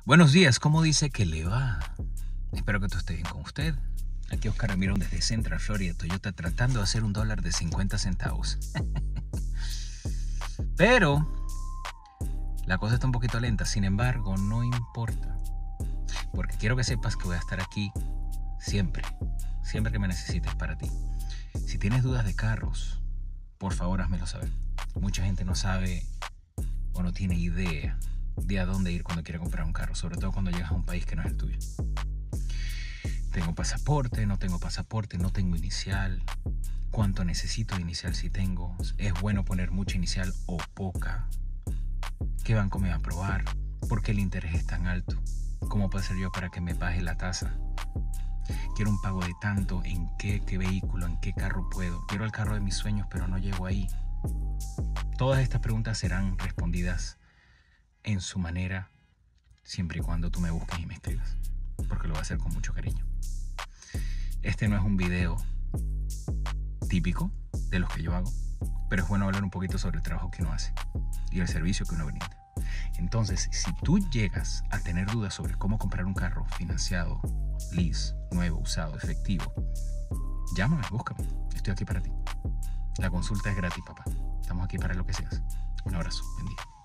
Buenos días, ¿cómo dice que le va? Espero que todo esté bien con usted. Aquí Oscar Ramiro desde Central Florida, Toyota, tratando de hacer $1 de 50 centavos. Pero la cosa está un poquito lenta, sin embargo, no importa. Porque quiero que sepas que voy a estar aquí siempre, siempre que me necesites para ti. Si tienes dudas de carros, por favor házmelo saber. Mucha gente no sabe o no tiene idea de a dónde ir cuando quiere comprar un carro, sobre todo cuando llegas a un país que no es el tuyo. Tengo pasaporte, no tengo pasaporte, no tengo inicial. ¿Cuánto necesito de inicial si tengo? ¿Es bueno poner mucha inicial o poca? ¿Qué banco me va a aprobar? ¿Por qué el interés es tan alto? ¿Cómo puedo hacer yo para que me baje la tasa? Quiero un pago de tanto, ¿en qué vehículo, en qué carro puedo? Quiero el carro de mis sueños, pero no llego ahí. Todas estas preguntas serán respondidas en su manera, siempre y cuando tú me busques y me escribas, porque lo voy a hacer con mucho cariño. Este no es un video típico de los que yo hago, pero es bueno hablar un poquito sobre el trabajo que uno hace y el servicio que uno brinda. Entonces, si tú llegas a tener dudas sobre cómo comprar un carro financiado, lease, nuevo, usado, efectivo, llámame, búscame, estoy aquí para ti. La consulta es gratis, papá. Estamos aquí para lo que seas. Un abrazo, buen día.